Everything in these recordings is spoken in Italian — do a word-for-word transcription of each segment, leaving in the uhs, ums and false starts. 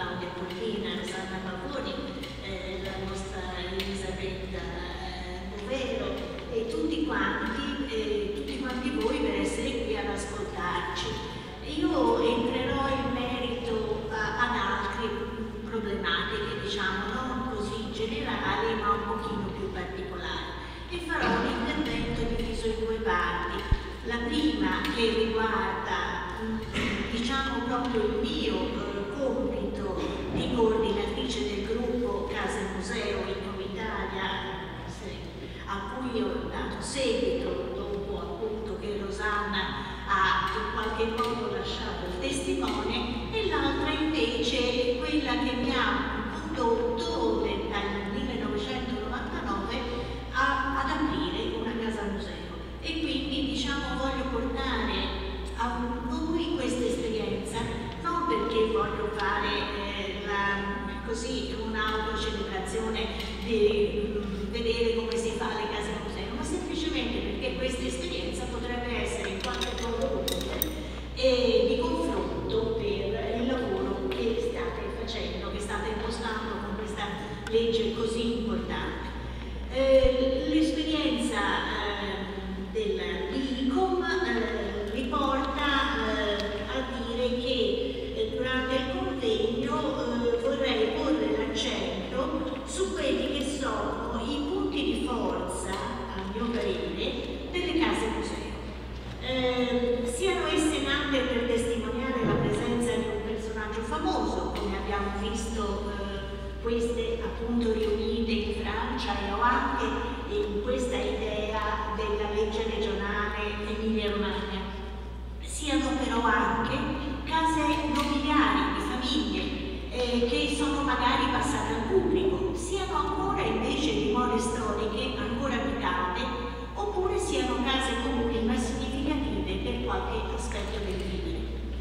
Claudia Pollina, Rosanna Pavoni, eh, la nostra Elisabetta eh, Bovero e tutti quanti, eh, tutti quanti voi per essere qui ad ascoltarci. Io entrerò in merito a, ad altre problematiche, diciamo, non così generali ma un pochino più particolari, e farò un intervento diviso in due parti. La prima che riguarda, diciamo, proprio il mio eh, compito di coordinatrice del gruppo Casa e Museo in Italia, a cui ho dato seguito dopo appunto che Rosanna ha in qualche modo lasciato il testimone, e l'altra invece è quella che mi ha condotto nel millenovecentonovantanove a, ad aprire una casa museo. E quindi, diciamo, voglio portare a voi questa esperienza, non perché voglio fare eh, la, così un'autocelebrazione di um, vedere come si fa le case museo, ma semplicemente perché questa esperienza potrebbe essere in qualche modo utile e di confronto per il lavoro che state facendo, che state impostando con questa legge così importante. Eh, L'esperienza eh, dell'I C O M eh, riporta eh, a dire che eh, durante il convegno eh, vorrei porre l'accento su quelli che sono i punti di forza, a mio parere, delle case museo. Eh, siano esse nate per testimoniare la presenza di un personaggio famoso, come abbiamo visto eh, queste appunto riunite in Francia, e ho anche in questa idea della legge regionale Emilia-Romagna, siano però anche case nobiliari di famiglie eh, che sono magari passate al pubblico, siano ancora invece dimore storiche ancora abitate, oppure siano case comuni ma significative per qualche aspetto del vivere.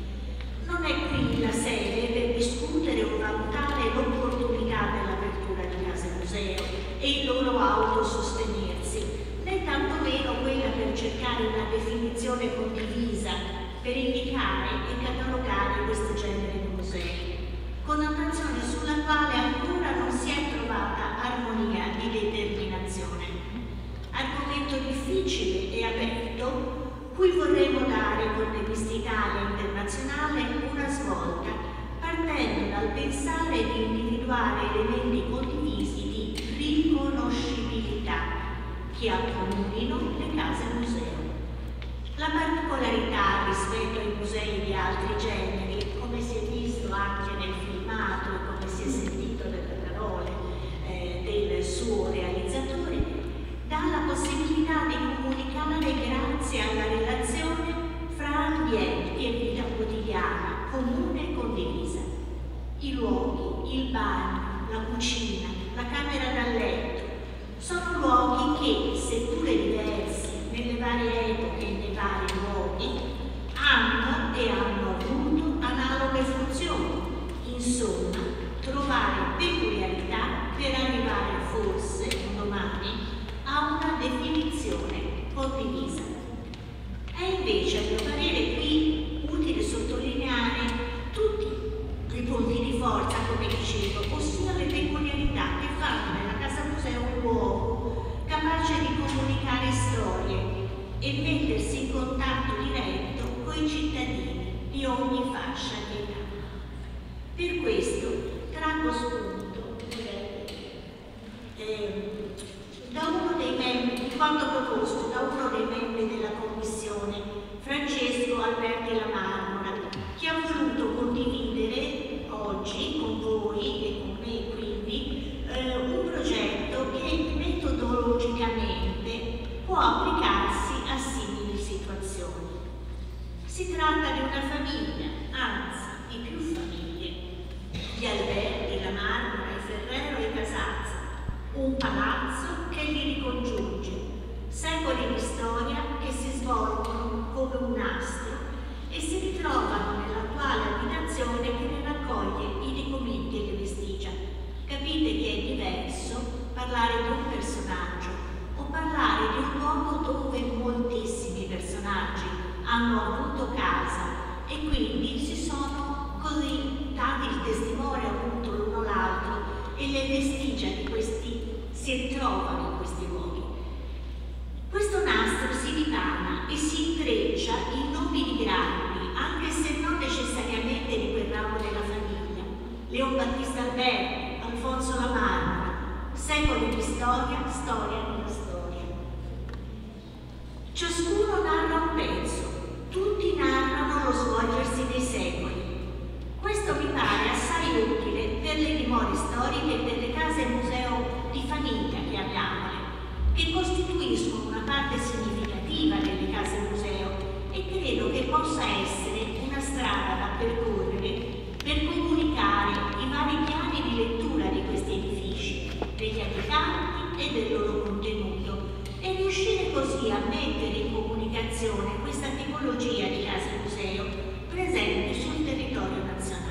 Non è qui la sede per discutere o valutare l'opportunità dell'apertura di case museo e il loro autosostenersi, né tantomeno quella per cercare una definizione condivisa per indicare e catalogare questo genere di musei, connotazione sulla quale ancora non si è trovata armonia di determinazione. Argomento difficile e aperto, cui vorremmo dare con Rivista Italia Internazionale una svolta, partendo dal pensare di individuare elementi condivisi di riconoscibilità che accomunino le case museo. La particolarità rispetto ai musei di altri generi, come si è visto anche nel filmato e come si è sentito dalle parole eh, del suo realizzatore, dà la possibilità di comunicare grazie alla relazione fra ambienti e vita quotidiana, comune e condivisa. I luoghi, il bagno, la cucina, la camera da letto, sono luoghi che, seppure diversi nelle varie epoche e nei vari luoghi, hanno e hanno avuto analoghe funzioni. Insomma, trovare peculiarità per arrivare forse domani a una definizione condivisa. È invece, a mio parere, qui utile sottolineare tutti i punti di forza, come dicevo, ossia le peculiarità che fanno della casa museo un luogo capace di comunicare storie e mettersi in contatto diretto con i cittadini di ogni fascia di età. Per questo traggo spunto eh, da uno dei membri, di quanto proposto da uno dei membri della Commissione, Francesco Alberti La Marmora, che ha voluto condividere oggi con voi e con me quindi eh, un progetto che metodologicamente può applicarsi a simili situazioni. Si tratta di una famiglia, anzi di più famiglie, gli Alberti, La Marmora, i Ferrero e i Casazza, un palazzo che li ricongiunge, secoli di storia che si svolgono come un nastro e si ritrovano nell'attuale abitazione che ne raccoglie i documenti e le vestigia. Capite che è diverso parlare di un personaggio o parlare di un luogo dove moltissimi personaggi hanno avuto casa e quindi si sono così dati il testimone appunto l'uno l'altro e le vestigia di questi si ritrovano in questi luoghi. Questo nastro si ripana e si intreccia in nomi di grandi, anche se non necessariamente di quel ramo della famiglia. Leon Battista Alberti, Alfonso La Marmora, secoli di storia, storia nella storia. Ciascuno narra un pezzo, tutti narrano lo svolgersi dei secoli. Questo mi pare assai utile per le dimore storiche e per le case museo di famiglia, chiamiamole, che costituiscono una parte significativa delle case museo e credo che possa essere una strada da percorrere per comunicare i vari piani di lettura di questi edifici, degli abitanti e del loro contenuto, e riuscire così a mettere in comunicazione questa tipologia di case museo presente sul territorio nazionale.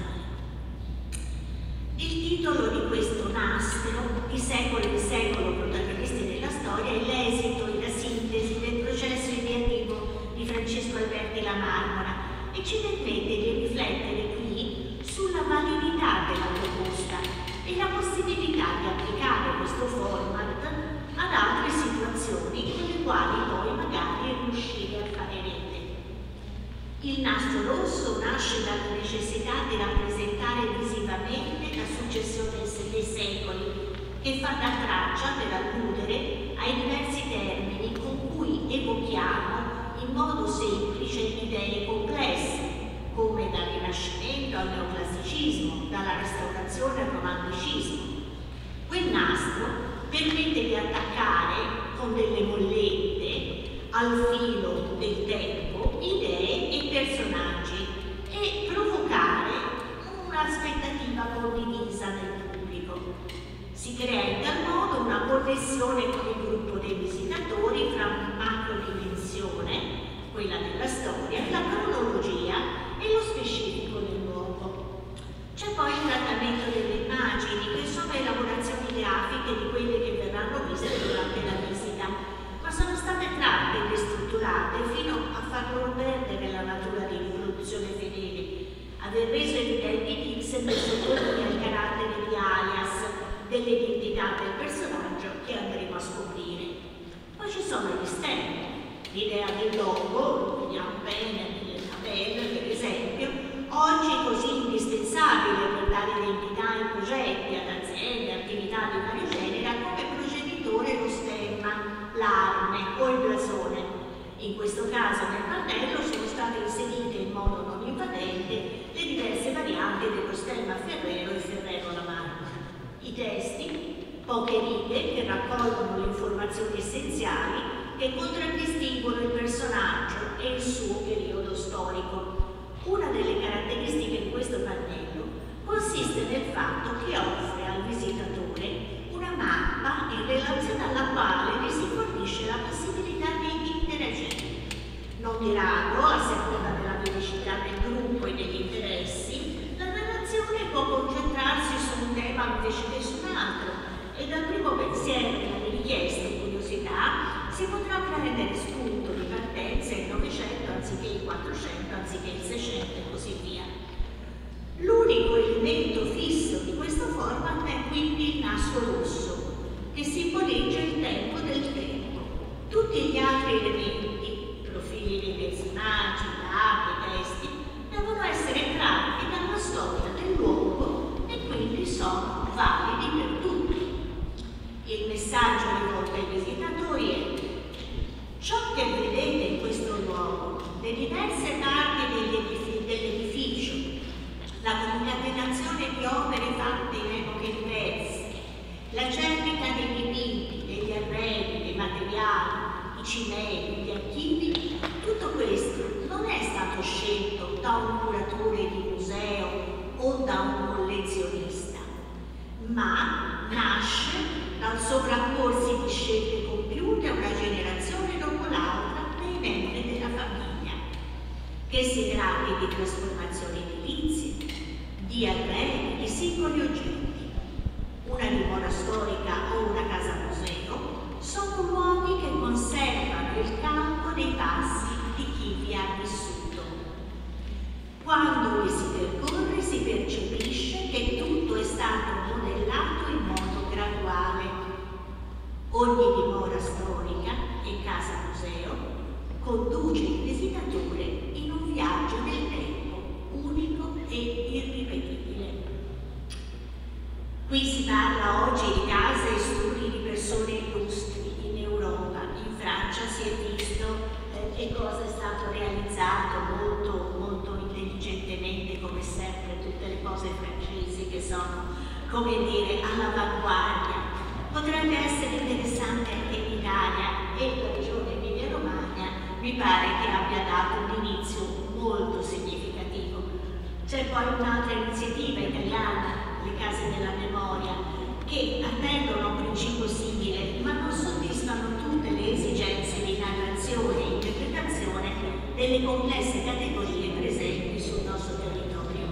Il titolo di questo nastro, I secoli e il secolo protagonisti della storia, è l'esito e la sintesi del processo ideativo di Francesco Alberti La Marmora e ci permette di riflettere qui sulla validità della proposta e la possibilità di applicare questo format ad altre situazioni con le quali poi magari riuscire a fare rete. Il nastro rosso nasce dalla necessità di rappresentare visivamente la successione dei secoli, che fa da traccia per alludere ai diversi termini con cui evochiamo in modo semplice idee complesse, come dal Rinascimento al Neoclassicismo, dalla Restaurazione al Romanticismo. Quel nastro permette di attaccare con delle mollette al filo del tempo idee e personaggi e provocare un'aspettativa condivisa nel pubblico. Si crea in tal modo una connessione con il gruppo dei visitatori fra una macrodimensione, quella della storia, la cronologia e lo specifico del luogo. C'è poi il trattamento delle immagini, che sono elaborazioni grafiche di quelle che verranno viste durante la visita, ma sono state tratte e destrutturate fino a far loro perdere la natura di riproduzione fedele, aver reso evidenti pixel e sottolinea il carattere di alias dell'identità del personaggio che andremo a scoprire. Poi ci sono gli stemmi, l'idea del logo, lo vediamo bene nelle tabelle per esempio, oggi così indispensabile per dare identità ai progetti, ad aziende, attività di vario genere, come progenitore lo stemma, l'arme o il blasone. In questo caso nel pannello sono state inserite in modo non invadente le diverse varianti dello stemma Ferrero e Ferrero La Marmora. I testi, poche righe che raccolgono le informazioni essenziali che contraddistinguono il personaggio e il suo periodo storico. Una delle caratteristiche di questo pannello consiste nel fatto che offre al visitatore una mappa in relazione alla quale gli si fornisce la possibilità di interagire. Non di rado, a seconda della velocità del gruppo e degli interessi, la narrazione può concentrarsi su un tema invece che su un altro e dal primo pensiero alle richieste e curiosità si potrà prendere spunto di partenza il Novecento anziché il Quattrocento, anziché il Seicento e così via. L'unico elemento fisso di questo format è quindi il nastro rosso, che simboleggia il tempo del tempo. Tutti gli altri elementi, profili dei personaggi, dati, testi, devono essere tratti dalla storia del luogo e quindi sono validi per tutti. Il messaggio rivolto ai visitatori è: ciò che vedete in questo luogo, le diverse parti dell'edificio, la concatenazione di opere fatte in epoche diverse, la cernica dei dipinti, degli arredi, dei materiali, i cimeli, gli archivi, tutto questo non è stato scelto da un curatore di museo o da un collezionista, ma nasce dal sovrapporsi di scelte compiute una generazione dopo l'altra dei membri della famiglia, che si tratti di trasformazioni edilizie, di arredi, di singoli oggetti. Una dimora storica o una casa museo sono luoghi che conservano il campo dei passi di chi vi ha vissuto. Quando li si percorre si conduce il visitatore in un viaggio nel tempo unico e irripetibile. Qui si parla oggi di case e studi di persone illustri in Europa, in Francia si è visto eh, che cosa è stato realizzato molto, molto intelligentemente, come sempre tutte le cose francesi che sono, come dire, all'avanguardia. Potrebbe essere interessante anche in Italia, e la regione Emilia-Romagna mi pare che abbia dato un inizio molto significativo. C'è poi un'altra iniziativa italiana, le case della memoria, che attendono un principio simile, ma non soddisfano tutte le esigenze di narrazione e interpretazione delle complesse categorie presenti sul nostro territorio.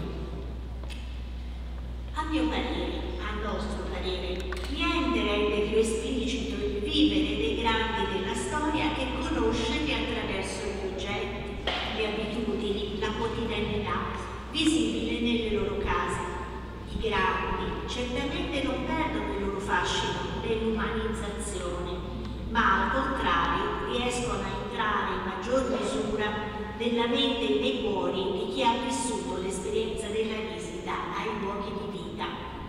A mio parere, a nostro parere, niente rende più esplicito il vivere dei grandi della storia che conoscerli attraverso gli oggetti, le abitudini, la quotidianità, visibile nelle loro case. I grandi certamente non perdono il loro fascino nell'umanizzazione, ma al contrario riescono a entrare in maggior misura nella mente e nei cuori di chi ha vissuto l'esperienza della visita ai luoghi di vita.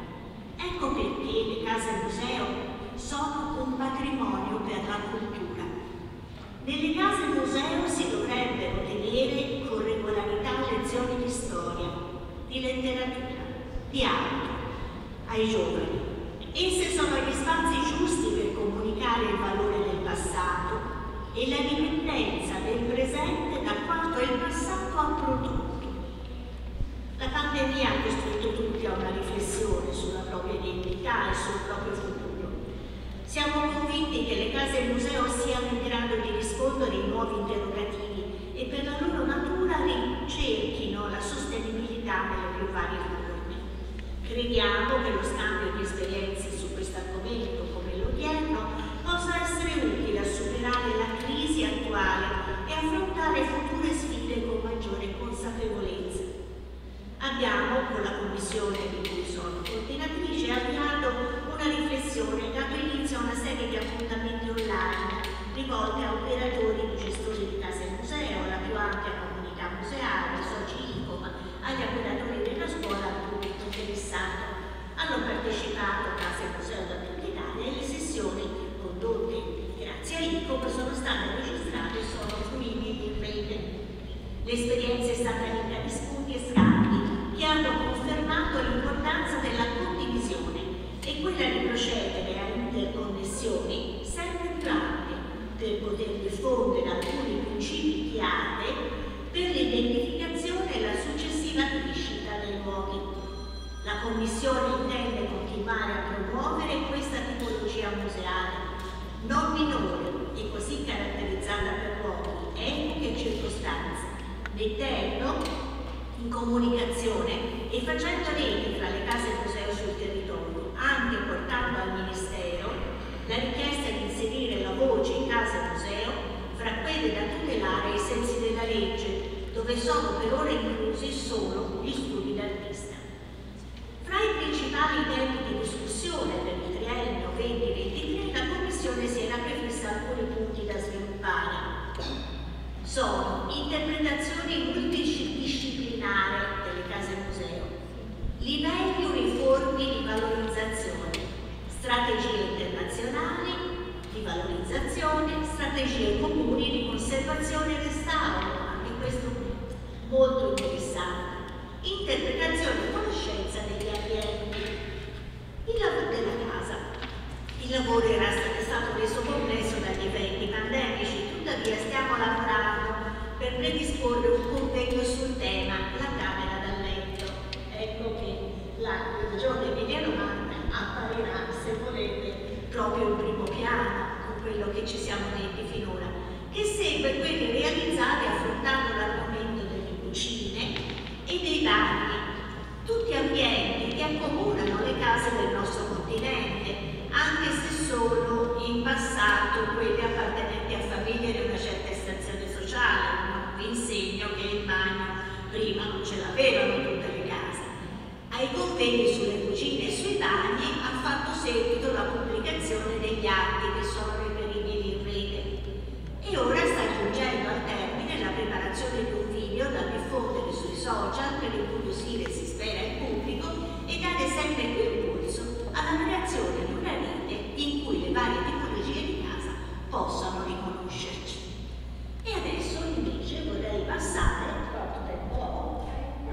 Ecco perché le case museo sono un patrimonio per la cultura. Nelle case museo si dovrebbero tenere con regolarità lezioni di storia, di letteratura, di arte ai giovani. Esse sono gli spazi giusti per comunicare il valore del passato e la dipendenza del presente da quanto il passato ha prodotto. La pandemia ha costretto tutti a una riflessione sulla propria identità e sul proprio futuro. Siamo convinti che le case museo siano in grado di rispondere ai nuovi interrogativi e per la loro natura ricerchino la sostenibilità nelle più varie forme. Crediamo che lo scambio di esperienze su questo argomento, come l'odierno, possa essere utile a superare la crisi attuale e affrontare future sfide con maggiore consapevolezza. Abbiamo, con la commissione di cui sono coordinatrice, avviato una riflessione e dato inizio a una serie di appuntamenti online rivolte a operatori e gestori di case museo, alla più ampia comunità museale, ai soci I C O M, agli operatori della scuola, al pubblico interessato. Hanno partecipato case museo da tutta Italia e le sessioni condotte grazie a I C O M sono state registrate e sono fruibili in rete. L'esperienza è stata ricca di spunti e scambi che hanno confermato l'importanza della condivisione e quella di procedere a interconnessioni sempre più ampie per poter diffondere alcuni principi chiave per l'identificazione e la successiva crescita dei luoghi. La Commissione intende continuare a promuovere questa tipologia museale, non minore e così caratterizzata per luoghi, epoche e circostanze, mettendo in comunicazione e facendo rete tra le case museo sul territorio, anche portando al Ministero la richiesta di inserire la voce in case museo fra quelle da tutelare ai sensi della legge, dove sono per ora inclusi solo gli studi d'artista. Fra i principali temi di discussione per il triennio venti ventitré, la Commissione si era prefissa alcuni punti da sviluppare. Sono interpretazioni multidisciplinari delle case museo, livelli uniformi di valorizzazione, strategie internazionali di valorizzazione, strategie comuni di conservazione e restauro, anche questo molto interessante, interpretazione e conoscenza degli ambienti, il lavoro della casa. Il lavoro era stato reso complesso dagli eventi pandemici, tuttavia stiamo lavorando per predisporre un convegno sul tema La camera da letto. Ecco che la regione Emilia-Romagna apparirà, se volete, proprio in primo piano con quello che ci siamo detti finora, che segue quelli realizzati affrontando l'argomento delle cucine e dei bagni, tutti ambienti che accomunano le case del nostro continente, anche se sono in passato quelli appartenenti a famiglie di una certa estrazione sociale. Ma vi insegno che il bagno prima non ce l'avevano tutte le case. Ai convegni sulle cucine e sui bagni ha fatto seguito la pubblicazione degli atti che sono reperibili in rete e ora sta giungendo preparazione di un video da diffondere sui social per incuriosire, si spera, il pubblico e dare sempre più impulso alla creazione di una rete in cui le varie tipologie di casa possano riconoscerci. E adesso invece vorrei passare, quanto tempo ho?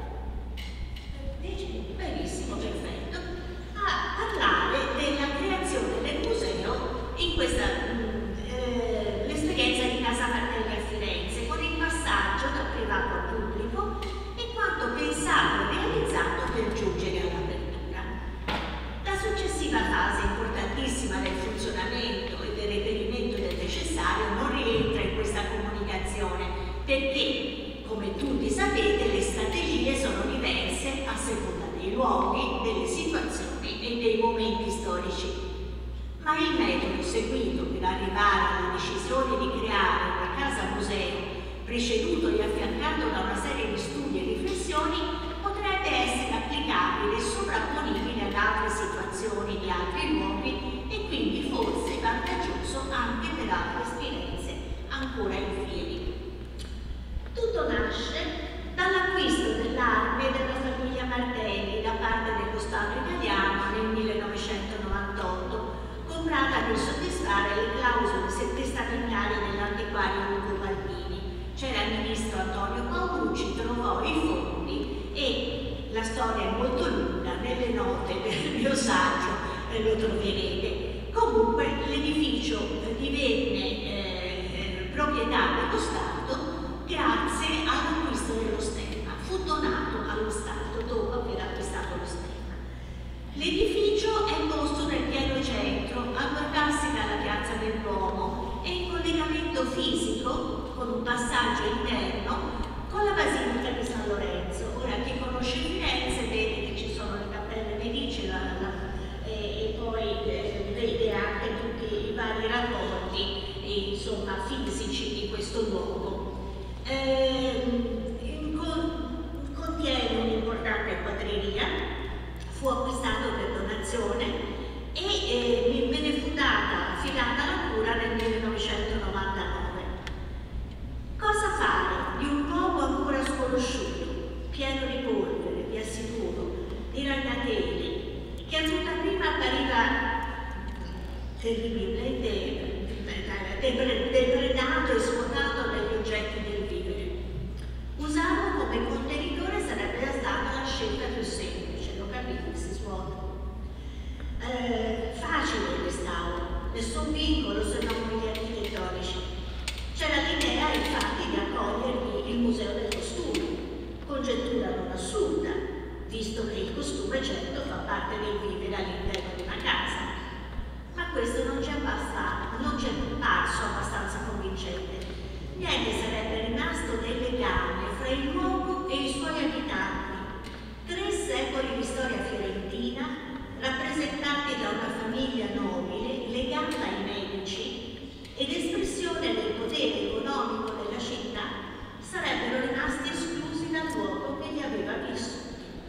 Benissimo, perfetto, a parlare della creazione del museo in questa eh, l'esperienza di Casa Martelli a Firenze, con il passaggio da privato a pubblico e quanto pensato e realizzato per giungere all'apertura. La successiva fase importantissima del funzionamento e del reperimento del necessario non rientra in questa comunicazione perché, come tutti sapete, le strategie sono diverse a seconda dei luoghi, delle situazioni e dei momenti storici. Ma il metodo seguito per arrivare alla decisione di creare una casa museo, preceduto e affiancato da una serie di studi e riflessioni, potrebbe essere applicabile e sovrapponibile ad altre situazioni di altri luoghi e quindi forse vantaggioso anche per altre esperienze ancora in fieri. Tutto nasce dall'acquisto dell'arme della famiglia Martelli da parte dello Stato italiano nel millenovecentonovantotto, comprata per soddisfare le clausole testamentali dell'antiquario Ugo Balbini. C'era il ministro Antonio Paolucci, trovò i fondi e la storia è molto lunga, nelle note del mio saggio eh, lo troverete. Comunque l'edificio divenne eh, proprietà dello Stato grazie all'acquisto dello stemma, fu donato allo Stato dopo aver acquistato lo stemma. L'edificio è posto nel pieno centro, a due passi dalla piazza del Duomo e in collegamento fisico con un passaggio interno con la Basilica di San Lorenzo. Ora, chi conosce Firenze vede che ci sono le cappelle Medici la, la, e, e poi eh, vede anche tutti i vari rapporti e, insomma, fisici di questo luogo. Eh, con, contiene un'importante quadreria, fu acquistato per donazione e eh, me ne fu data, affidata la cura nel millenovecentonovantanove. Cosa fare di un luogo ancora sconosciuto, pieno di polvere, vi assicuro, di ragnateli, che a tutta prima appariva terribilmente depredato e svuotato dagli oggetti del vivere? Usarlo come contenitore sarebbe stata la scelta più semplice, lo capite, si svuota. Eh, facile il restauro, nessun vincolo se non quelli architettonici. C'era l'idea infatti di accogliervi il museo del costume, congettura non assurda, visto che il costume certo fa parte del vivere all'interno di una casa. Ma questo non ci è passato, non ci è parso abbastanza convincente. Niente sarebbe rimasto del legame fra il luogo e i suoi abitanti. Tre secoli di storia fiorentina, rappresentati da una famiglia nobile legata ai Medici ed espressione del potere economico della città, sarebbero rimasti esclusi dal luogo che li aveva vissuti.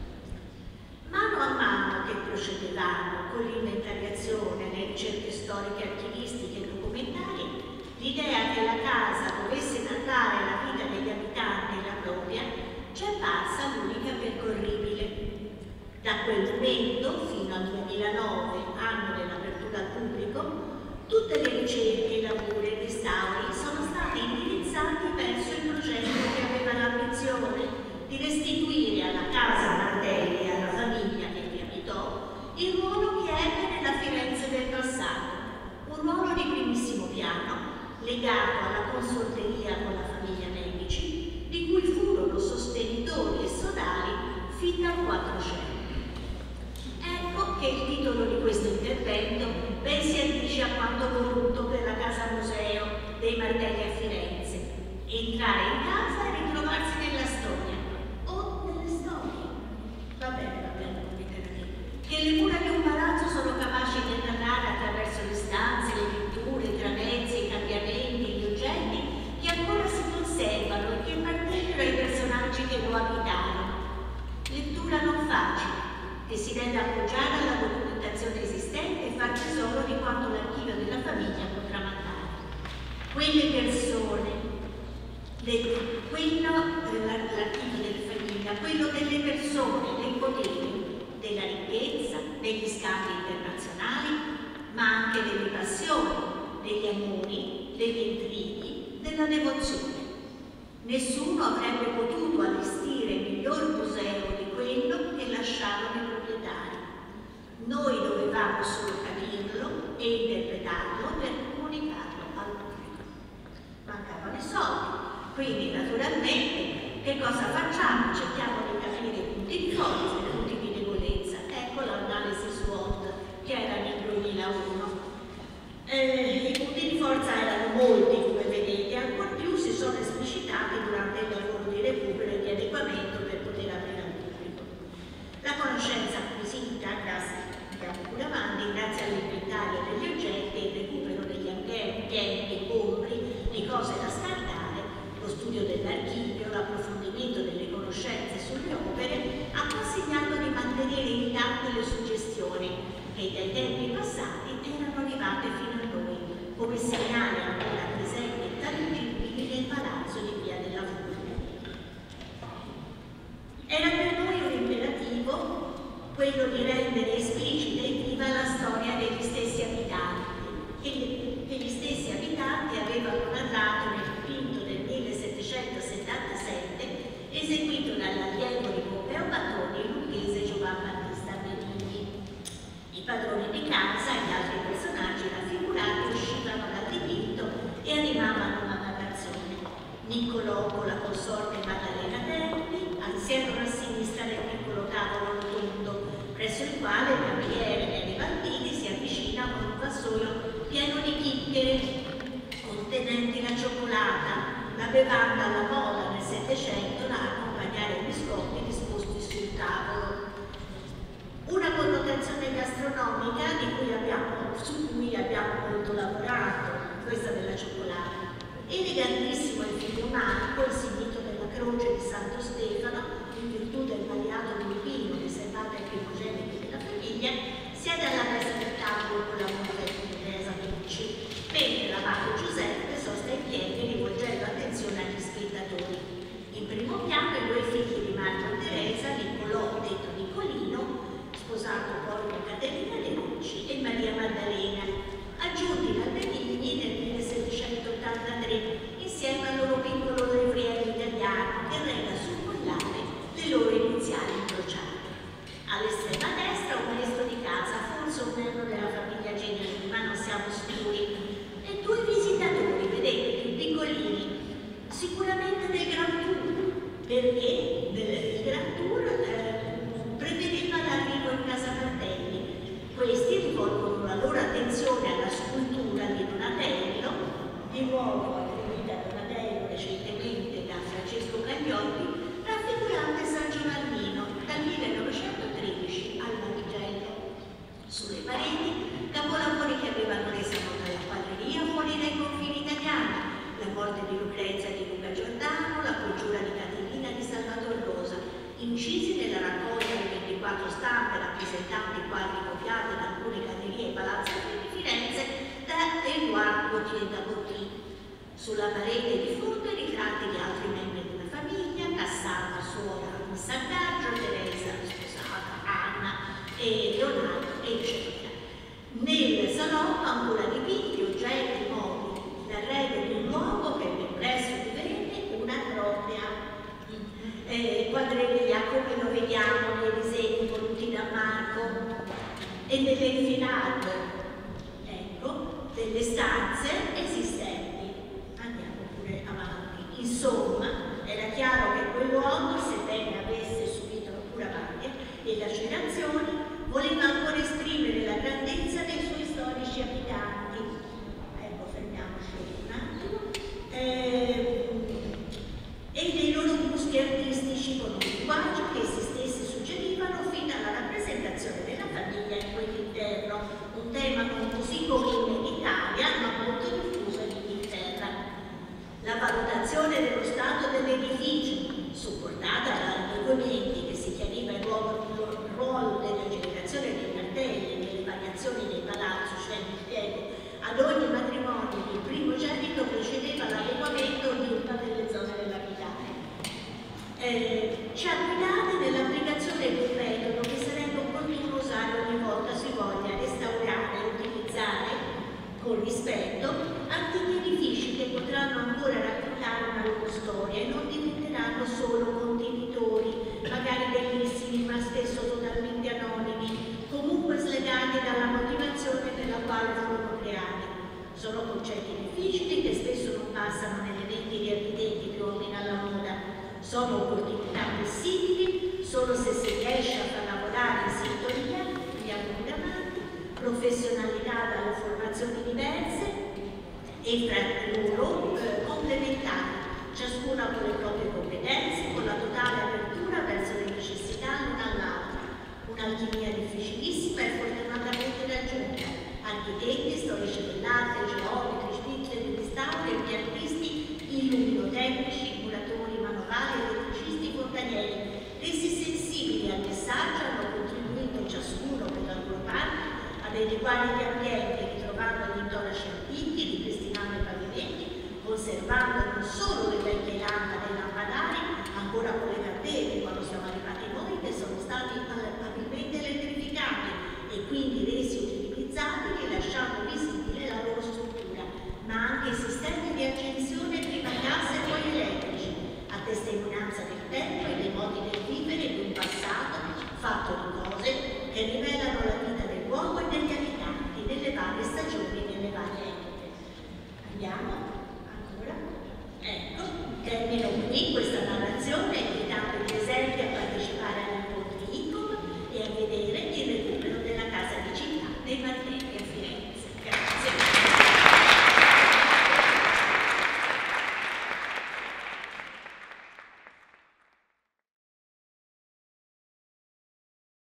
Mano a mano che procedevamo con l'inventariazione, le ricerche storiche, archivistiche e documentarie, l'idea che la casa dovesse narrare la vita degli abitanti e la propria ci è parsa l'unica percorribile. Da quel momento fino al duemilanove, anno dell'apertura al pubblico, tutte le ricerche, i lavori e i restauri sono stati indirizzati verso il progetto che aveva l'ambizione di restituire alla casa Martelli e alla famiglia che vi abitò il ruolo che ebbe nella Firenze del passato, un ruolo di primissimo piano legato alla consorteria con la famiglia Medici, di cui furono sostenitori e sodali fin dal Quattrocento. Ecco che il titolo di questo intervento ben si addice a quanto voluto per la casa museo dei Martelli a Firenze: entrare in casa e ritrovarsi nella storia, o nelle storie. Va bene, va bene, che le mura di un palazzo sono capaci di narrare attraverso le stanze, le pitture, i tramezzi, i cambiamenti, gli oggetti che ancora si conservano e che appartengono ai personaggi che lo abitarono. Lettura non facile, che si deve appoggiare alla documentazione esistente e far tesoro di quanto l'archivio della famiglia potrà mandare. Quelle persone Le, quello, l'articolo della famiglia, quello delle persone, del potere, della ricchezza, degli scambi internazionali, ma anche delle passioni, degli amori, degli intrighi, della devozione. Nessuno avrebbe potuto allestire miglior museo di quello che lasciavano i proprietari. Noi dovevamo solo capirlo e interpretarlo per comunicarlo al pubblico. Mancavano i soldi, quindi naturalmente che cosa facciamo? Cerchiamo di capire i punti di forza e i punti di debolezza. Ecco l'analisi SWOT che era nel duemilauno. Eh, I punti di forza erano molti, come vedete, ancor più si sono esplicitati durante il lavoro di recupero e di adeguamento per poter aprire al pubblico. La conoscenza acquisita, grazie, andiamo pure avanti, grazie all'inventario degli oggetti, il recupero degli ambienti, compri, di cose da scartare, lo studio dell'archivio, l'approfondimento delle conoscenze sulle opere, ha consigliato di mantenere intatte le suggestioni che dai tempi passati erano arrivate fino a noi, come segnali ancora presenti e tangibili nel palazzo di Via della Fulvia. Era per noi un imperativo quello di rendere esplicita e viva la storia degli stessi abitanti, che, che gli stessi abitanti avevano narrato nel dipinto del millesettecentosettantasette eseguito dall'allievo di Pompeo Batoni e lucchese Giovan Battista Benigni. I padroni di casa e gli altri personaggi raffigurati uscivano dal dipinto e animavano una narrazione. Niccolò con la consorte Maddalena Tempi, anziano a sinistra del piccolo tavolo rotondo, presso il quale il cameriere e i Valdini si avvicinano con un vassoio pieno di chicchere contenenti la cioccolata, la bevanda alla moda nel Settecento da accompagnare i biscotti disposti sul tavolo. Una connotazione gastronomica di cui abbiamo, su cui abbiamo molto lavorato, questa della cioccolata. Elegantissimo il figlio Marco, insignito della croce di Santo Stefano, in virtù del palliato di vino riservato ai primogeniti della famiglia, siede alla mesa del tavolo con la moglie di Teresa Pucci, mentre l'amato Giuseppe sosta in piedi rivolgendo attenzione agli spettatori. In primo piano i due figli di Marco e Teresa, Niccolò, detto Nicolino, sposato poi con Caterina De Rucci, e Maria Maddalena, aggiunti dal Benigni nel millesettecentottantatré insieme al loro piccolo levriero italiano che reca sul collare le loro iniziali incrociate. All'estrema destra un maestro di casa, forse un membro della famiglia Genini, ma non siamo sicuri, e due visitatori, vedete, più piccolini, sicuramente del Grand Tour, perché il Grand Tour eh, prevedeva l'arrivo in casa Martelli. Questi rivolgono la loro attenzione alla scultura di Donatello, di nuovo attribuita a Donatello recentemente da Francesco Caglioli, raffigurante San Giovannino dal millenovecentotredici al Vangelo. Sulle pareti capolavori che avevano reso nota la quadreria fuori dai confini italiani, la morte di Lucrezia di Luca Giordano, la congiura di Caterina di Salvator Rosa, incisi nella raccolta di ventiquattro stampe rappresentanti quadri copiati da alcune gallerie e palazzi di Firenze da Edouard Gautier da Gautry. Sulla parete di fondo i ritratti di altri membri della famiglia, Cassandra, suora di Sant'Angelo, Teresa, sposata, Anna e Leonardo, eccetera. Nel salotto ancora dipinti, oggetti, mobili, l'arredo di un luogo che nel presso divenne una grotta. Eh, quadreria come lo vediamo nei disegni voluti da Marco e nell'infilato, ecco, delle stanze esistenti. Andiamo pure avanti. Insomma, era chiaro che quell'uomo, sebbene avesse su eh, ci ha guidate nell'applicazione di un metodo che sarebbe opportuno usare ogni volta si voglia restaurare e utilizzare con rispetto antichi edifici che potranno ancora raccontare una loro storia e non diventeranno solo contenitori, magari bellissimi ma spesso totalmente anonimi, comunque slegati dalla motivazione per la quale furono creati. Sono concetti difficili che spesso non passano nelle menti di architetti più o meno alla moda. Sono opportunità flessibili solo se si riesce a far lavorare in sintonia gli anni davanti, professionalità dalle formazioni diverse e fra loro eh, complementari, ciascuna con le proprie competenze, con la